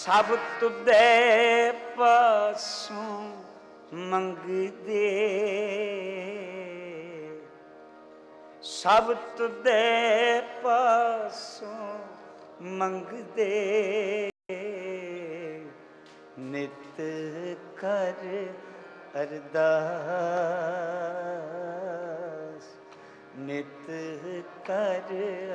सब तुदे पासों मंगदे, सब तुदे पासों मंगदे, नित कर अरदास, नित कर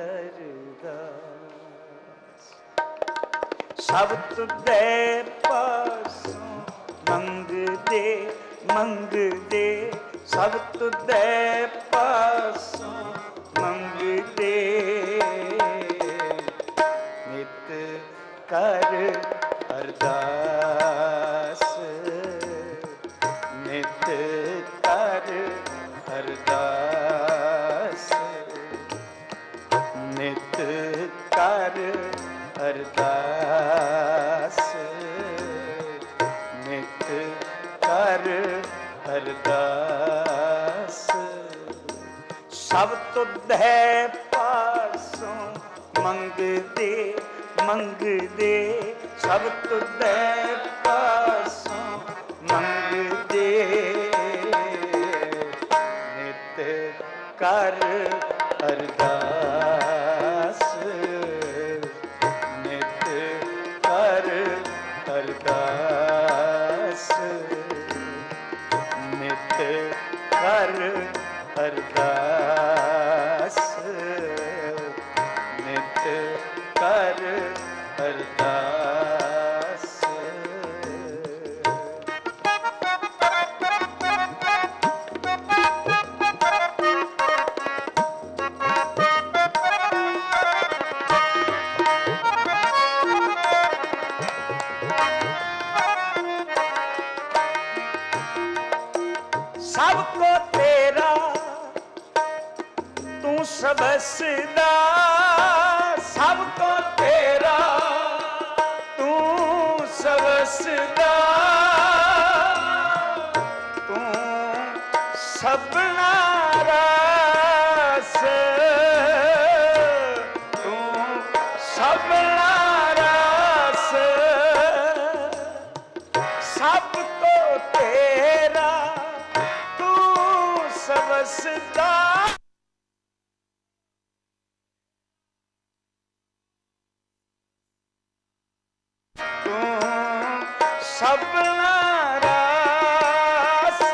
अरदास। सब तुदे पासों मंगदे मंगदे, सब तुदे पासों मंगदे, नित कर अरदास, नित कर अरदास, नित कर अरदास, नित कर अरदास। सब तुदे पासों मंगदे मंगदे, सब तुदे पासों मंगदे, नित कर अरदास, नित कर अरदास, नित कर अरदास, नित कर अरदास। सबको तेरा तू सबसदा, सबको तेरा तू सबसदा, तू सबना रास, तू सबना रास। सबको तेरा तू सबसदा, सबना रास,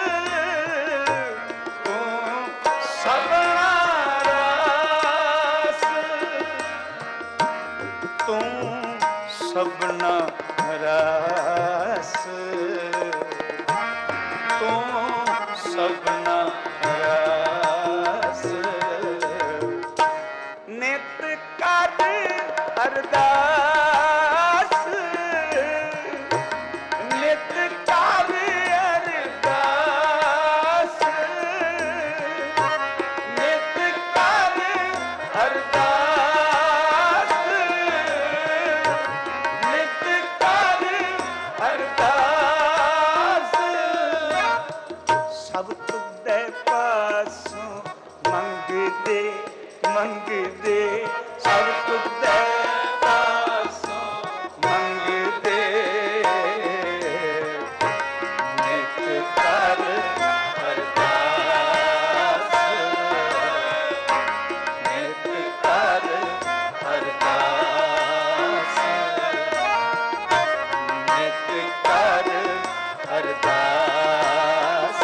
तू सबना रास, तू सबना रास, तू सबना रास। नित कर अरदास, नित कर अरदास, नित कर अरदास, नित कर अरदास। सब तुदे पासों मंगदे मंगदे, सब तुदे पासों मंगदे, नित कर अरदास, नित कर अरदास, नित कर अरदास,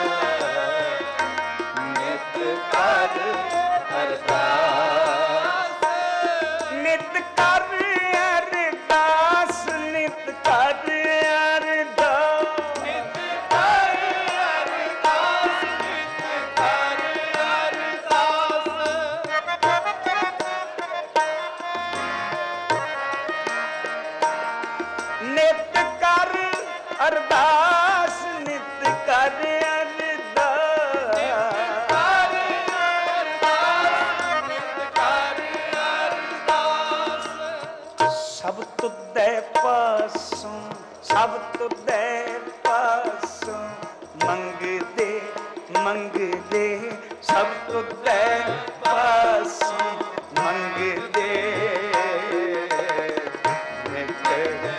नित कर अरदास, नित कर अरदास, नित कर अरदास, नित कर अरदास, नित कर अरदास। नित कर अरदास, नित कर अरदास। सब तुदे पासों, सब तुदे पासों मंगदे मंगदे, सब तुदे पासों मंगदे, नित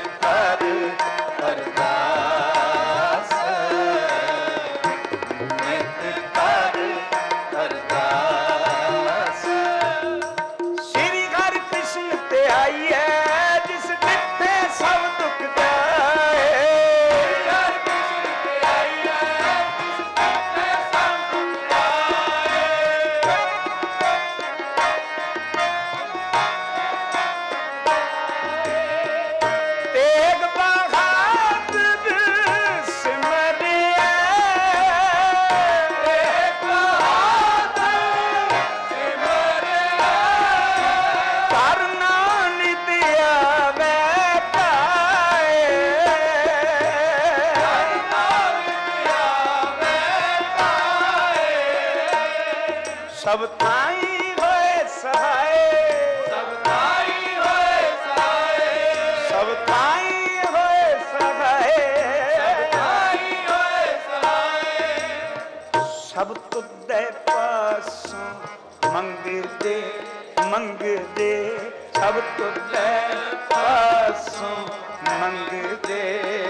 सब थाई होए सहाय, सब थाई होए सहाय, सब थाई होए सहाय, सब थाई होए सहाय। सब तुदे पासों मंगदे मंगदे, सब तुदे पासों मंगदे,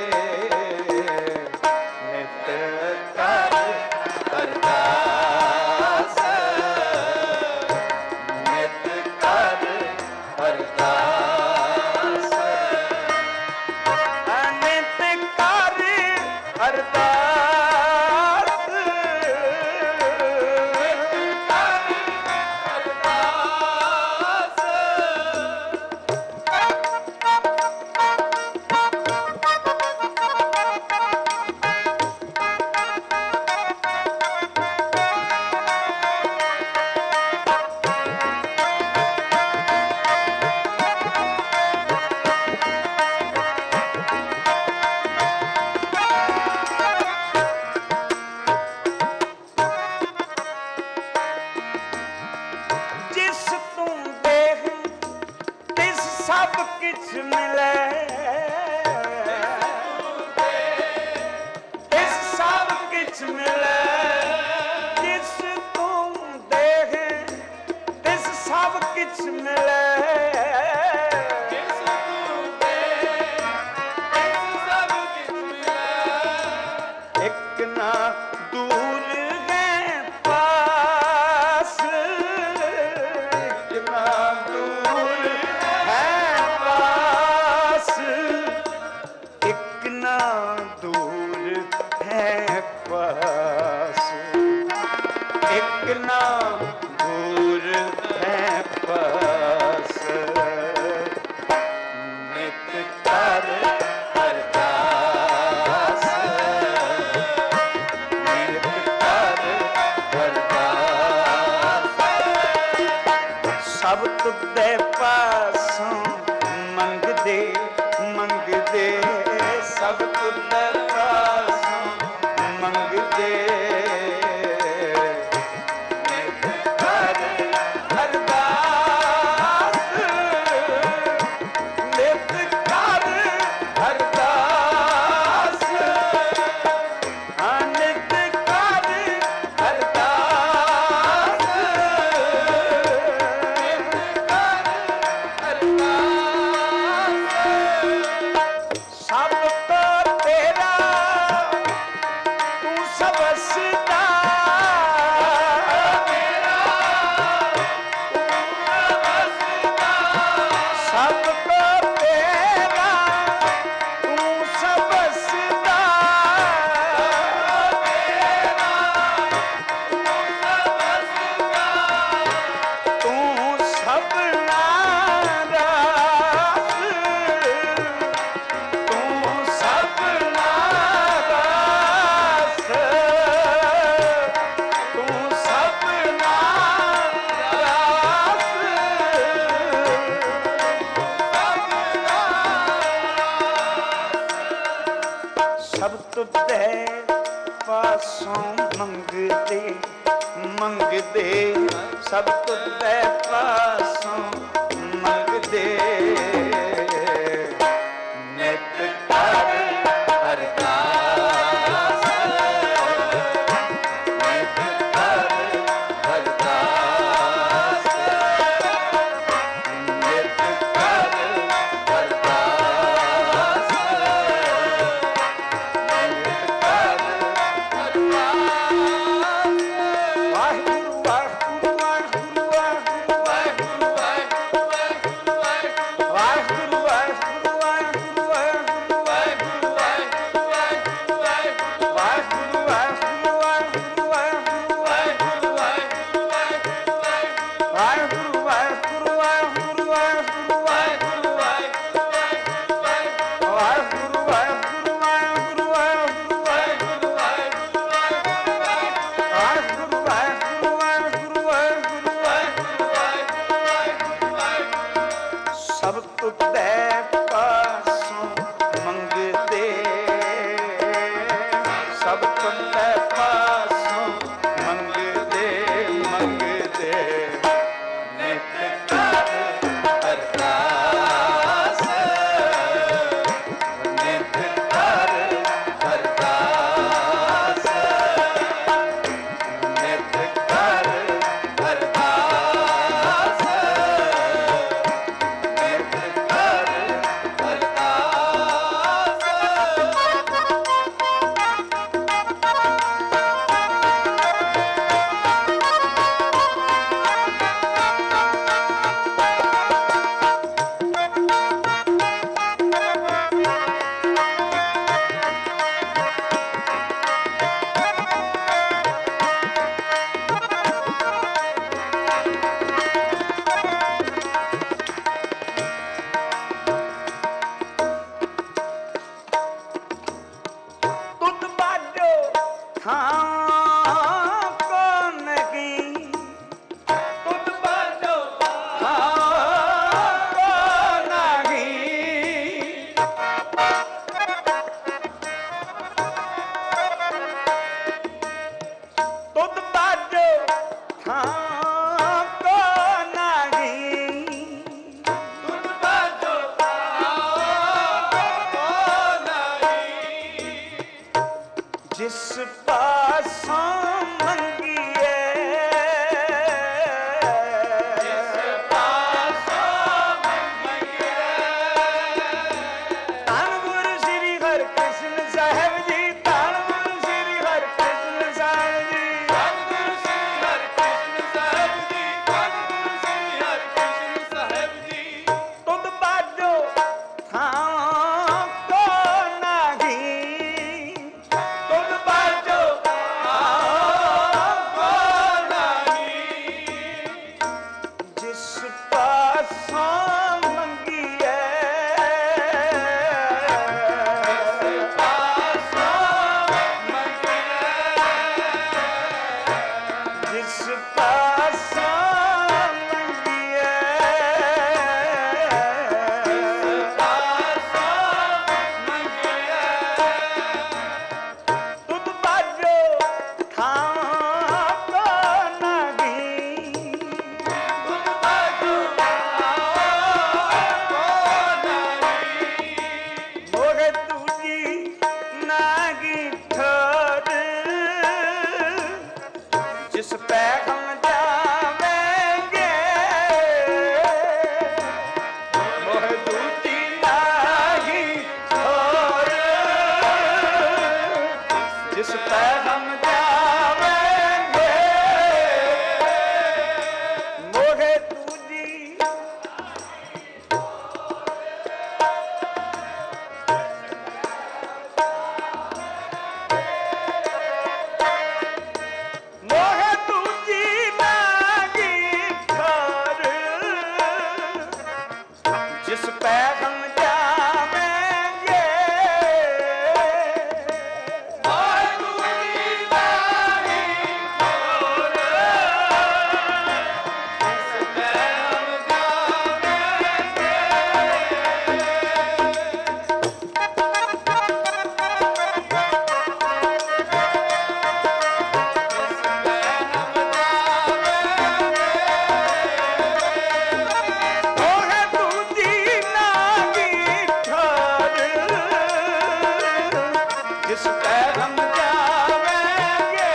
नित कर अरदास, नित कर अरदास, नित कर अरदास, जिस तू देख तिस सब किछ मिले, तिस सब किछ मिले, जिस तू देख तिस सब किछ मिले, जिस तू देख तिस सब किछ मिले, एक ना दूर है पास, एक ना दूर है पास, एक ना दूर है पास, एक ना दूर है पास, नित कर अरदास, नित कर अरदास, सब तुदे पासों मंगदे मंगदे, सब तुदे पासों मंगदे, नित कर अरदास, नित कर अरदास, हाँ नित कर अरदास, सब को तेरा तू सबसदा, सब को तेरा तू सबसदा, तू सबना रास, तू सबना रास, तू सबना रास, सब तुदे पासों मंगदे मंगदे, सब तुदे पासों मंगदे, नित कर अरदास, नित कर अरदास, नित कर अरदास, नित कर वाहिगुरु वाहिगुरु वाहिगुरु वाहिगुरु वाहिगुरु वाहिगुरु वाहिगुरु वाहिगुरु थां को नहीं तुद बाजो थां को नहीं तुद बाजो थां को नहीं तुद बाजो नहीं जिस पासों मंगिए ਧੰਨ ਗੁਰੂ ਸ੍ਰੀ ਹਰਿਕ੍ਰਿਸ਼ਨ ਸਾਹਿਬ ਜੀ ਧੰਨ ਗੁਰੂ ਸ੍ਰੀ ਹਰਿਕ੍ਰਿਸ਼ਨ ਸਾਹਿਬ ਜੀ ਸਤਿਗੁਰੂ ਸ੍ਰੀ ਹਰਿਕ੍ਰਿਸ਼ਨ ਸਾਹਿਬ ਜੀ ਸਤਿਗੁਰੂ ਸ੍ਰੀ ਹਰਿਕ੍ਰਿਸ਼ਨ ਸਾਹਿਬ ਜੀ ਤੁਧ ਬਾਜੋ ਥਾਂ ਕੋ ਨਹੀਂ ਤੁਦ ਬਾਜੋ ਕੋ ਨਹੀਂ ਜਿਸ ਪਾਸੋਂ ਮੰਗੀਏ ਜਿਸ ਪਾਸੋਂ ਮੰਗੀਏ ਤੁਧ ਬਾਜੋ ਥਾਂ ਕੋ ਨਹੀਂ ਮੋਹ ਤੁਜੀ ਨਾਗੀ ਠਰ ਜਿਸ ਪੈ ਹਮ ਜਾਵੇਂਗੇ ਮੋਹ ਤੁਜੀ ਨਾਗੀ ਠਰ ਜਿਸ ਪੈ ਹਮ ਜਾਵੇਂਗੇ ਮੋਹ ਤੁਜੀ ਮੋਹ ਤੁਜੀ ਨਾਗੀ ਠਰ ਜਿਸ ਪੈ ਹਮ ਜਾਵੇਂਗੇ ਮੋਹ ਤੁਜੀ ਨਾਗੀ ਠਰ ਜਿਸ ਪੈ ਹਮ ਜਾਵੇਂਗੇ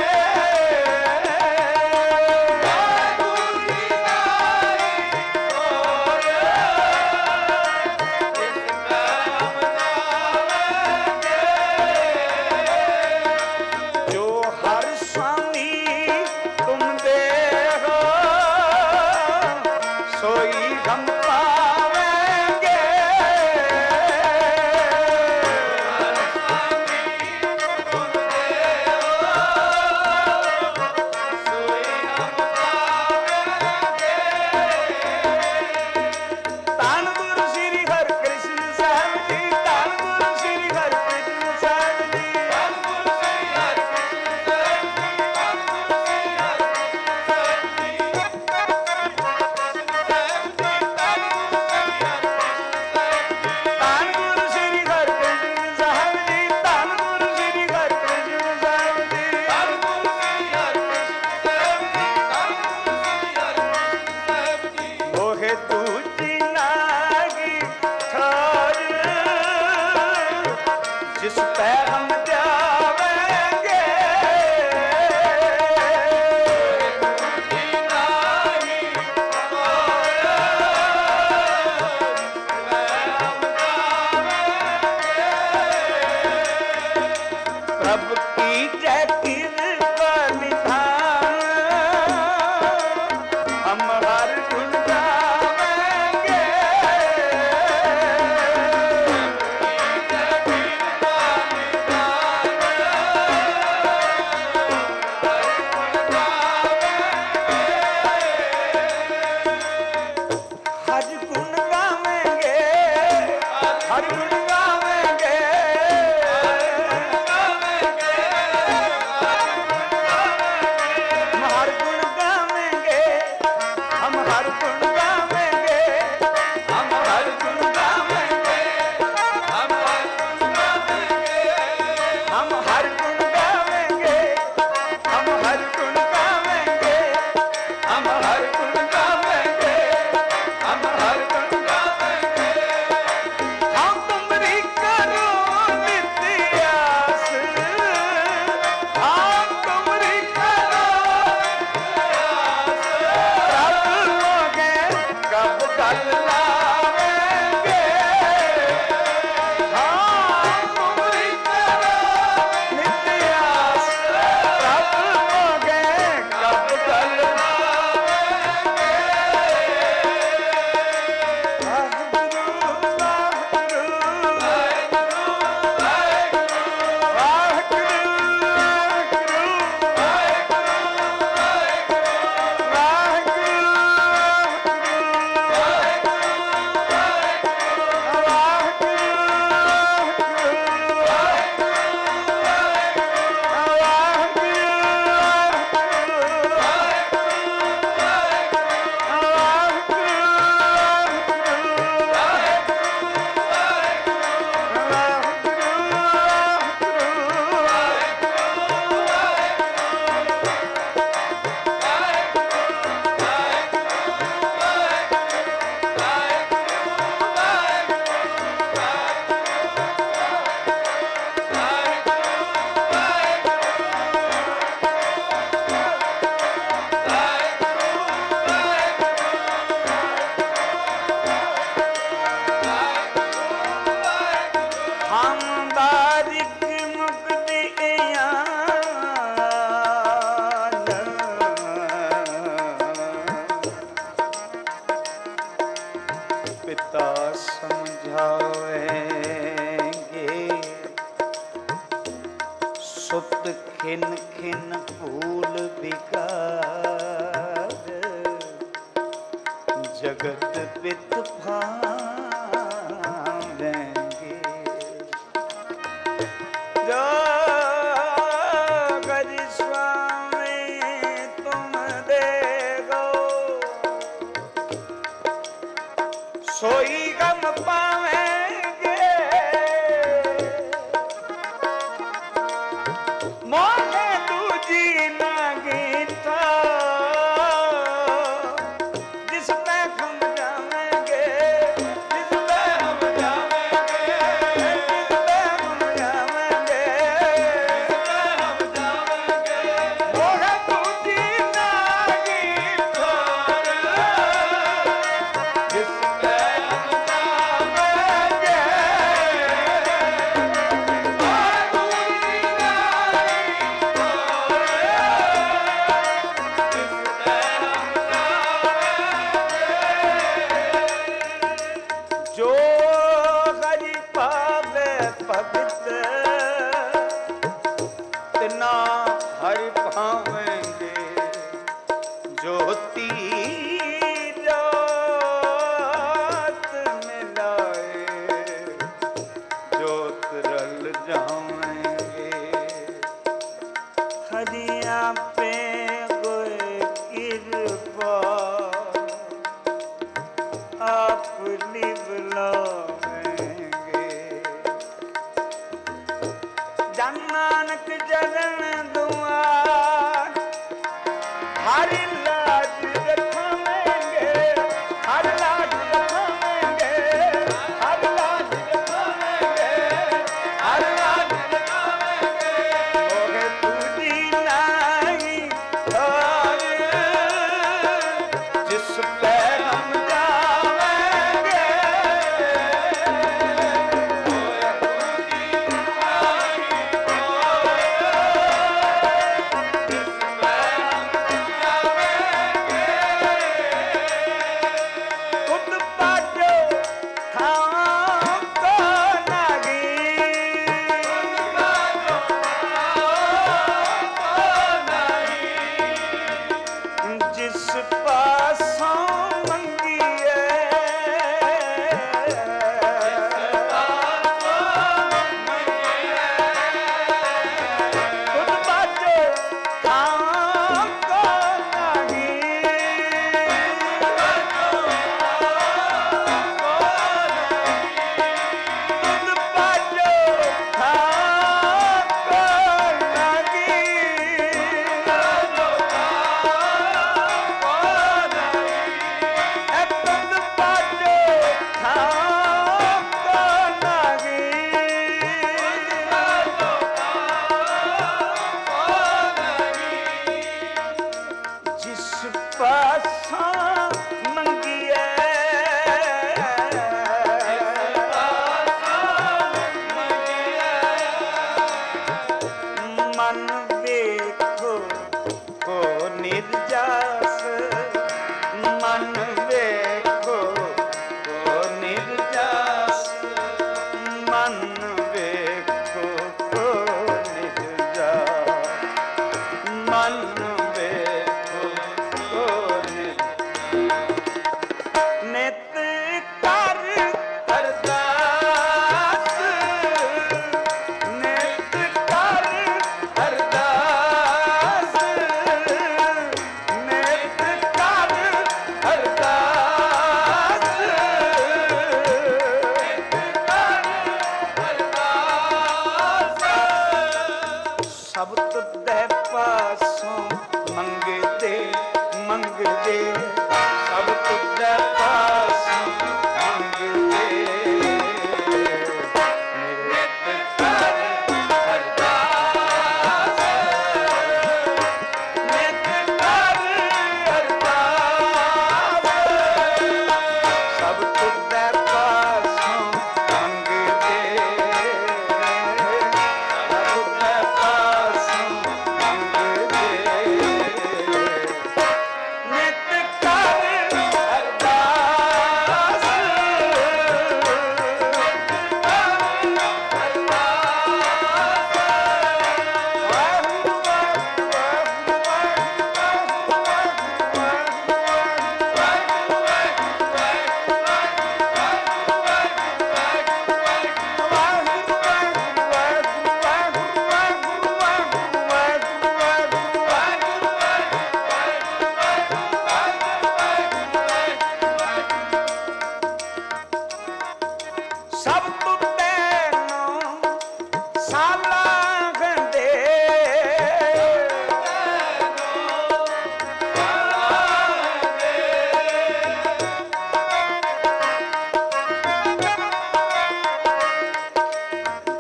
ਜੋ ਹਰ स्वामी तुम दे हो सोई हम पावेंगे ਧੰਨ ਗੁਰੂ ਸ੍ਰੀ ਹਰਿਕ੍ਰਿਸ਼ਨ ਸਾਹਿਬ ਜੀ ਧੰਨ ਗੁਰੂ ਸ੍ਰੀ ਹਰਿਕ੍ਰਿਸ਼ਨ ਸਾਹਿਬ ਜੀ ਧੰਨ ਗੁਰੂ ਸ੍ਰੀ ਹਰਿਕ੍ਰਿਸ਼ਨ ਸਾਹਿਬ ਜੀ ਧੰਨ ਗੁਰੂ ਸ੍ਰੀ ਹਰਿਕ੍ਰਿਸ਼ਨ ਸਾਹਿਬ ਜੀ ਮੋਹ ਤੁਜੀ ਨਾਗੀ ਠਰ ਜਿਸ ਪੈ ਹਮ ਜਾਵੇਂਗੇ ਪ੍ਰਭ ਕੀ ਜੈ ਕਿਰਪਾ ਨਿਧਾਨ ਹਮ ਹਰ ਗੁਣ ਗਾਵੇਂਗੇ ਕਿਰਪਾ ਨਿਧਾਨ ਹਮ ਬਾਰਿਕ ਮੁਕਤੀਆਂ ਪਿਤਾ ਸਮਝਾਵੇਂਗੇ ਸੁਤ ਖਿਨ ਖਿਨ ਭੂਲ ਵਿਕਾਰ ਜਗਤ ਪਿਤ ਭਾਵੇਂਗੇ ਜੋ ਗਜ ਸੁਆਮੀ ਤੁਮ ਦੇਗੋ सोई गम पावेंगे मोहे दूजी ना गीता जिस पे हम जावेंगे जिस पे हम जावेंगे जिस पे हम जावेंगे जिस पे हम जावेंगे मोहे दूजी ना गीता जिस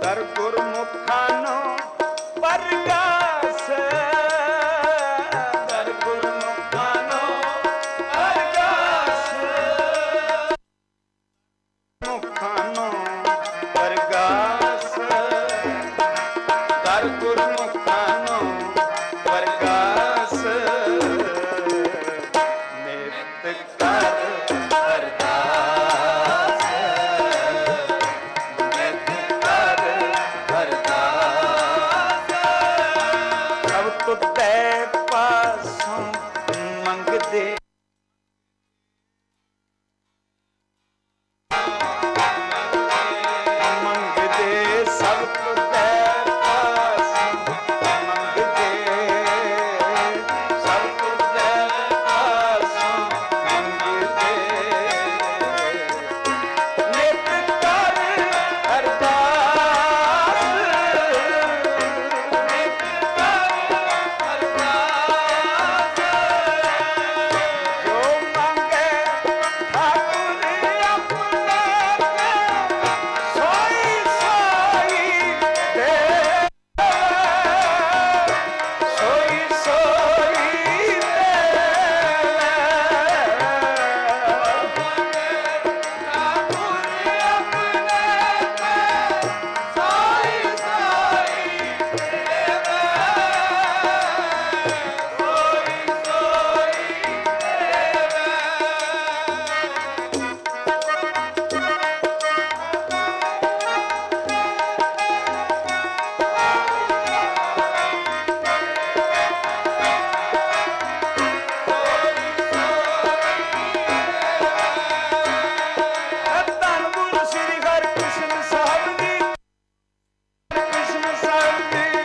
ਦਰ ਗੁਰਮੁਖਾਂ ਨੂੰ ਪਰਗਾਸ ਦਰ ਗੁਰਮੁਖਾਂ ਨੂੰ ਪਰਗਾਸ ਮੁਖਾਂ ਨੂੰ ਪਰਗਾਸ ਦਰ ਗੁਰਮੁਖਾਂ ਨੂੰ ਪਰਗਾਸ ਨਿਤ ਕਰ ਅਰਦਾਸ ਨਿਤ ਕਰ ਅਰਦਾਸ ਸਭ ਤੁਧੇ ਪਾਸੋਂ ਮੰਗਦੇ ਮੰਗਦੇ ਸਭ ਤੁਧੇ ਪਾਸੋਂ ਮੰਗਦੇ ਸਭ ਤੁਧੇ ਪਾਸੋਂ ਮੰਗਦੇ ਨਿਤ ਕਰ ਅਰਦਾਸ ਨਿਤ ਕਰ ਅਰਦਾਸ ਜੋ ਮੰਗੇ ਠਾਕੁਰ ਆਪਣੇ ਸੋਈ ਸੋਈ ਦੇ ਸੋਈ ਸੋਈ ਧੰਨ ਗੁਰੂ ਸ੍ਰੀ ਹਰਿਕ੍ਰਿਸ਼ਨ ਸਾਹਿਬ ਜੀ ਕ੍ਰਿਸ਼ਨ ਸਾਹਿਬ ਜੀ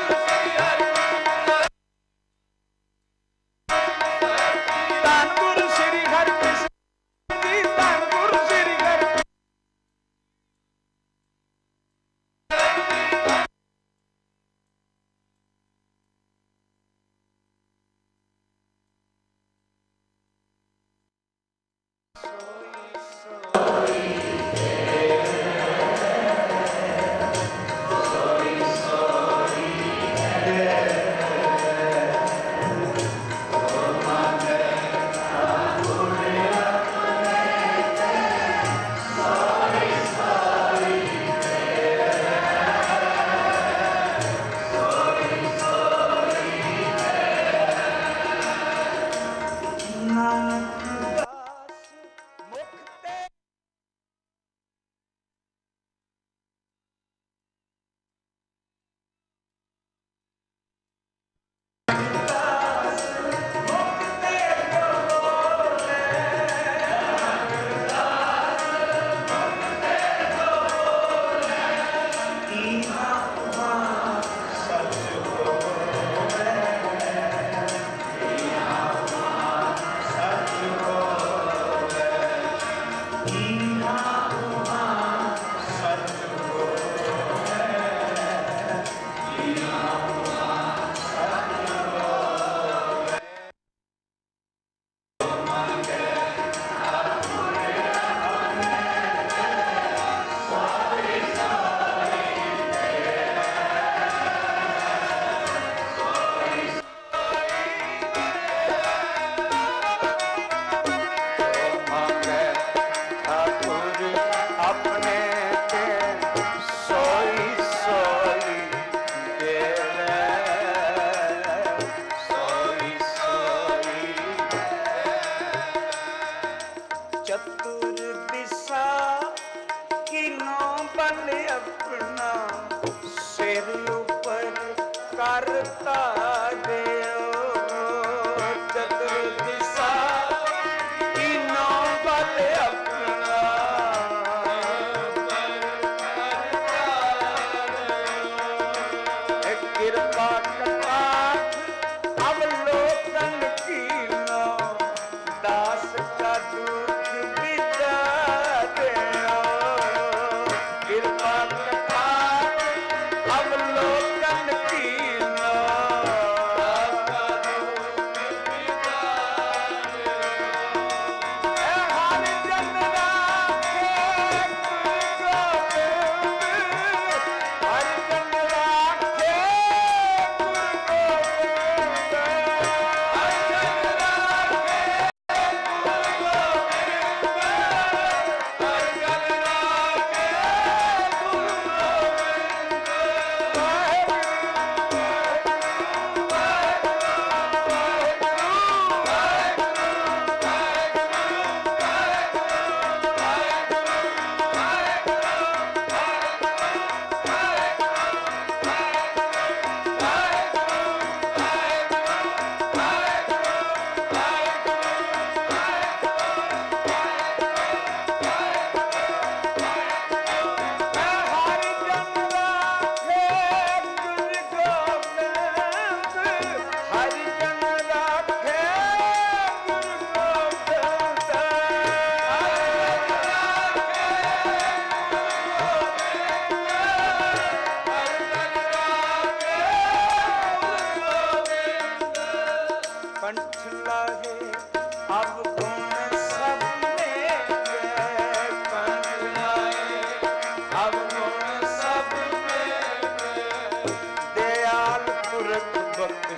ਧੰਨ ਗੁਰੂ ਸ੍ਰੀ ਹਰਿਕ੍ਰਿਸ਼ਨ ਜੀ ਧੰਨ ਗੁਰੂ ਸ੍ਰੀ ਹਰਿ ਨਾਨਕ ਦਾਸ ਮੁਖ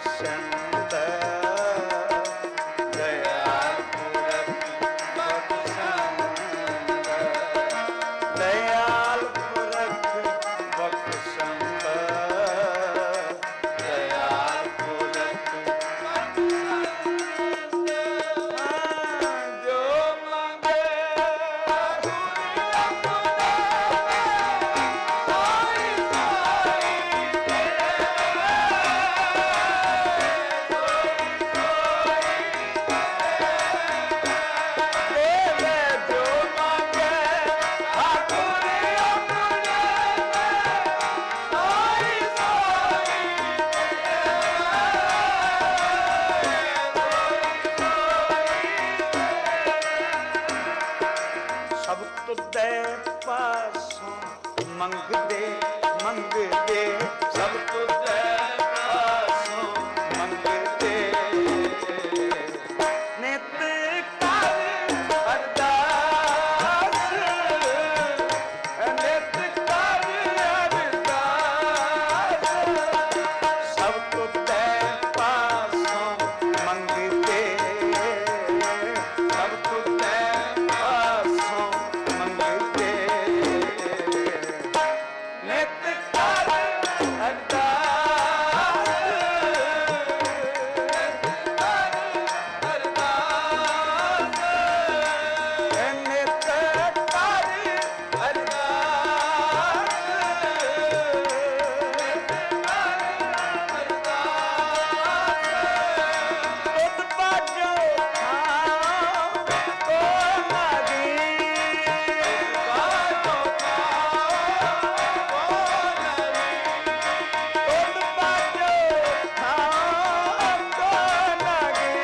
ਬਖਸ਼ੰਦ ਦਇਆਲ ਪੁਰਖ ਬਖਸ਼ੰਦ ਦਇਆਲ ਪੁਰਖ ਬਖਸ਼ੰਦ ਦਇਆਲ ਪੁਰਖ ਜੋ ਮੰਗੇ ਸਭ ਤੁਧੇ ਪਾਸੋਂ ਮੰਗਦੇ ਮੰਗਦੇ ਸਭ ਤੁਧੇ ਪਾਸੋਂ ਮੰਗਦੇ ਨਿਤ ਕਰ ਅਰਦਾਸ ਨਿਤ ਕਰ ਅਰਦਾਸ ਸਭ ਤੁਧੇ ਪਾਸੋਂ ਮੰਗਦੇ ਸਭ ਤੁਧੇ ਪਾਸੋਂ ਮੰਗਦੇ ਨਿਤ ਕਰ ਅਰਦਾਸ ਨਿਤ ਕਰ ਤੁਧ ਬਾਝੋ ਥਾਂ ਕੋ ਲਾਗੀ ਤੁਧ ਬਾਝੋ ਥਾਂ ਕੋ ਲਾਗੀ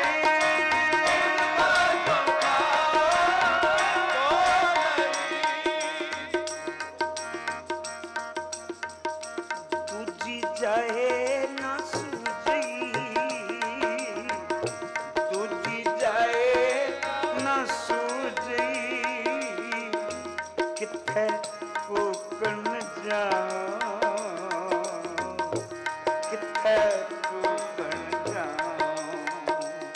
ਦੂਜੀ ਜਾਏ ਨਾ ਸੂਝੀ ਦੂਜੀ ਜਾਏ ਨਾ ਸੂਝੀ ਕਿੱਥੇ ਫੂਕਣ ਜਾਵਾਂ ਕਿੱਥੇ ਫੂਕਣ ਜਾਵਾਂ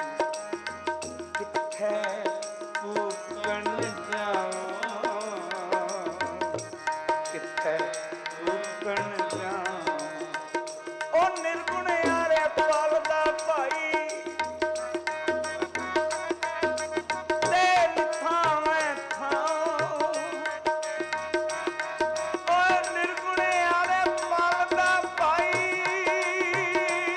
ਕਿੱਥੇ ਫੂਕਣ ਜਾਵਾਂ ਕਿੱਥੇ ਫੂਕਣ ਜਾਵਾਂ ਉਹ ਨਿਰਗੁਣ ਯਾਰੇ ਪਲ ਦਾ ਭਾਈ ਤੇ ਥਾਵੇਂ ਥਾਂ ਉਹ ਨਿਰਗੁਣ ਯਾਰੇ ਪਲ ਦਾ ਭਾਈ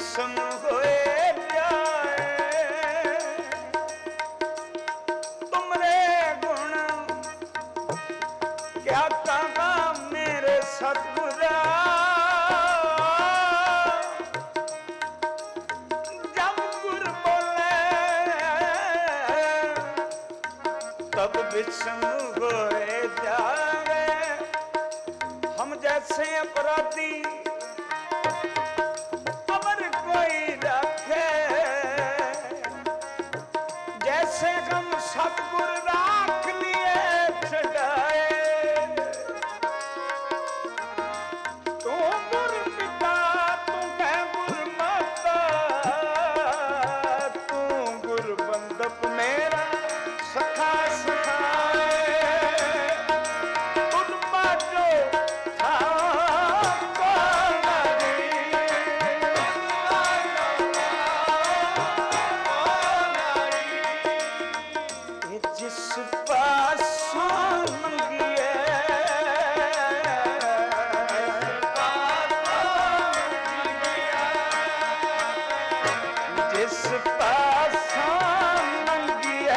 विषम होए जाए तुमरे गुण क्या कहा मेरे सतगुरा जब गुर बोले तब विषम होए जाए हम जैसे अपराधी अमर कोई रखे जैसे हम सतगुर राख लिए छड़ाए तू गुर पिता तू है गुर माता तू गुर बंदप मेरा सखा सखाए तुझ बाजो था जिस पासों मंगिए जिस पासों मंगिए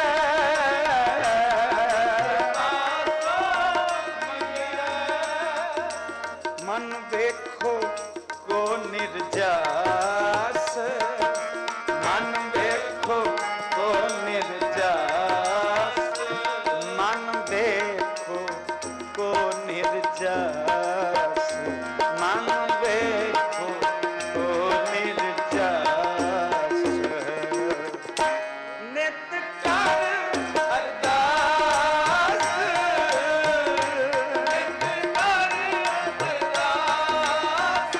मन देखो को निर्जास मन देखो को निर्जास मन देखो को निर्जास मन देखो को निर्जास नित कर अरदास नित कर अरदास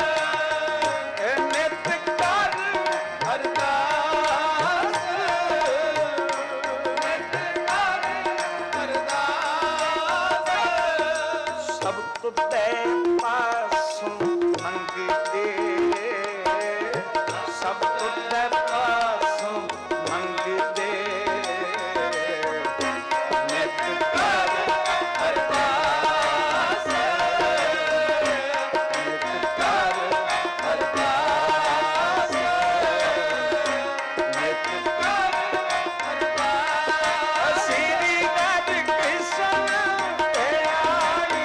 नित कर अरदास सब तुझे पासों मंगते सब तुझे पासों मंगते नित कर अरदास नित कर अरदास नित कर अरदास श्री राधे कृष्ण ते आई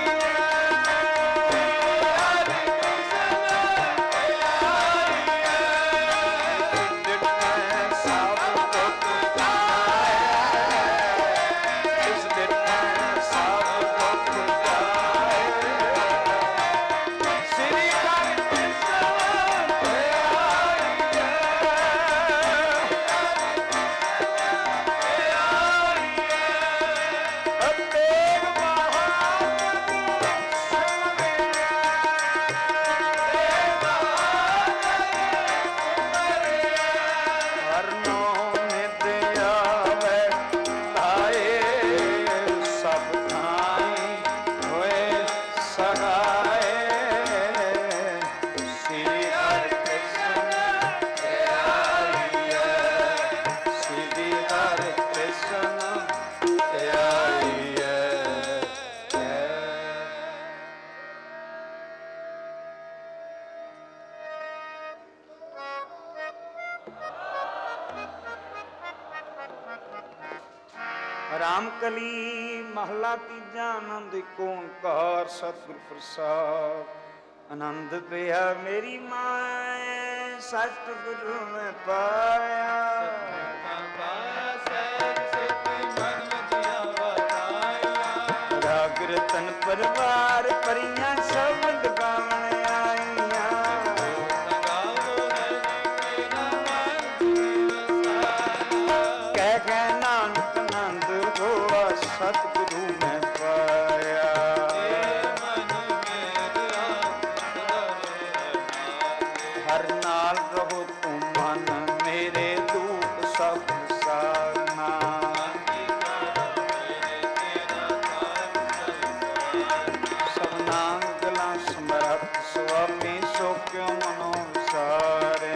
रामकली महला तीजा आनंद ओंकार सतगुर प्रसाद आनंद पिया मेरी माए सतगुरु में पाया राग रतन परिवार परियां शब्द गावन आईया कह कह नानक नंद होआ सतगुरु में पाया हर नाल रहो तुम मन मेरे दुख सब सारना सबना गला समरथ स्वामी सो क्यों मनो सारे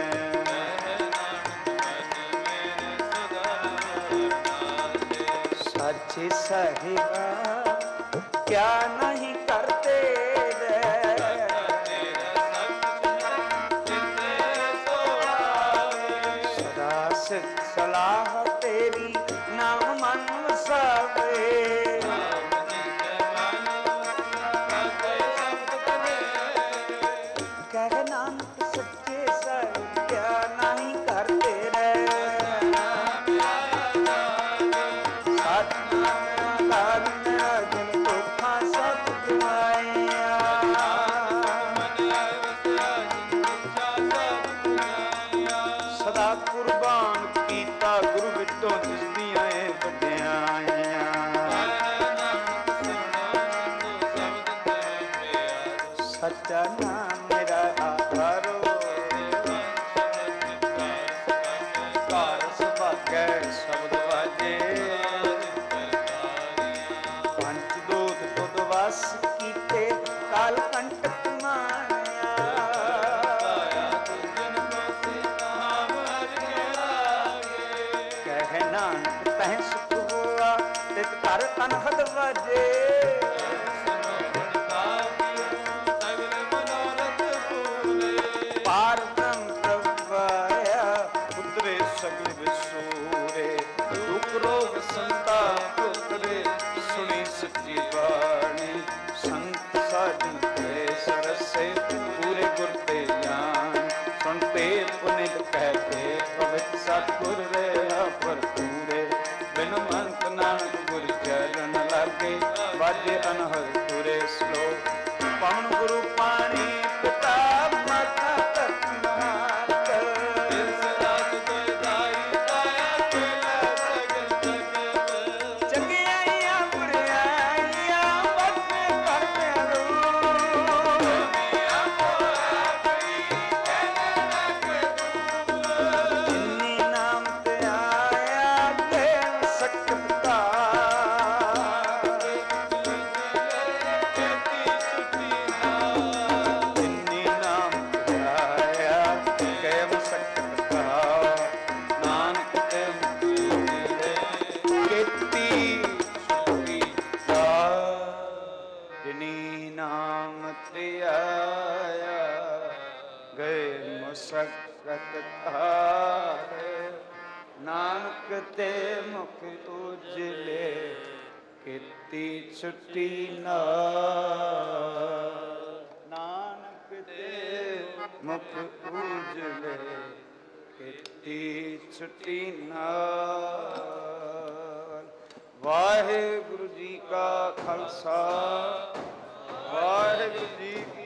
सच्चे साहिबा क्या नहीं करते रे ਕਾਲ ਮੇਰਾ ਦਿਲ ਧੋਖਾ ਸਭ ਗਵਾਇਆ ਸਦਾ ਕੁਰਬਾਨ ਕੀਤਾ ਗੁਰੂ ਵਿੱਚੋਂ ਦਿਸਦੀਆਂ ਏ ਵਡਿਆਈਆਂ ਸੱਚਾ ਨਾਮ ਮੇਰਾ ਆਧਾਰੋ ਘਰ ਸੁਭਾਗੈ ਸ਼ਬਦ ਵਾਜੇ ਪੰਚ ਦੋਤ ਤੁਧ ਵਸ ਕੀਤੇ ਕਾਲ ਕੰਟਕ ਮਾਇਆ ਕਹਿ ਨਾਨਕ ਤਹਿ ਸੁਖ ਹੋਆ ਤਿਤ ਘਰ ਅਨਹਦ ਵਾਜੇ ਪਾਰ ਬ੍ਰਹਮ ਪ੍ਰਵਾਇਆ ਉਤਰੇ ਸਗਲ ਵਿਸੂਰੇ ਦੁਖ ਰੋਗ ਸੰਤਾਪ ਉਤਰੇ ਸੁਣੀ ਸੱਚੀ ਬਾਣੀ ਸੰਤ ਸਾਧੂ ਤੇ ਸਰਸੇ ਪੂਰੇ ਗੁਰ ਤੇ ਜਾਨ ਸੁਣਤੇ ਪੁਨਿਤ ਕਹਤੇ ਪਵਿੱਤ ਸਤਿਗੁਰ ਰਹਾ ਭਰਪੂਰੇ ਬਿਨ ਮੰਤ ਨਾਨਕ ਗੁਰ ਚਰਨ ਲਾਗੇ ਵਾਜੇ ਅਨਹਦ ਪੂਰੇ ਸਲੋਕ ਪਵਨ ਗੁਰੂ ਪਾਣੀ ਪਿਤਾ ਮਾਤਾ ਧਰਤੀ ਮਾਤ ਇਸ ਰਾਤ ਕੋਈ ਦਾਈ ਦਾਇਆ ਕੋਲਾ ਸਗਲ ਜਗਤ ਚੰਗਿਆਈਆਂ ਬੁਰਿਆਈਆਂ ਵਰਤੇ ਕਰਦੇ ਰੋ ਜਿਨੀ ਨਾਮ ਤੇ ਆਇਆ ਤੇ ਸਕਤ ਦਾ ਜਿਨੀ ਨਾਮ ਤੇ ਆਇਆ ਕੈਮ ਸਕਤ ਦਾ ਨਾਨਕ ਤੇ ਮੁਕਤੀ ਦੇ ਕੀਤੀ ਸੁਖੀ ਦਾ ਜਿਨੀ ਨਾਮ ਤੇ ਆਇਆ ਗਏ ਮੁਸਕਤ ਧਾਰੇ ਨਾਨਕ ਤੇ ਮੁਖ ਉਜਲੇ ਕੀਤੀ ਛੁੱਟੀ ਨਾ ਨਾਨਕ ਤੇ ਮੁਖ ਉਜਲੇ ਕੀਤੀ ਛੁੱਟੀ ਨਾਲ ਵਾਹਿਗੁਰੂ ਜੀ ਕਾ ਖਾਲਸਾ ਵਾਹਿਗੁਰੂ ਜੀ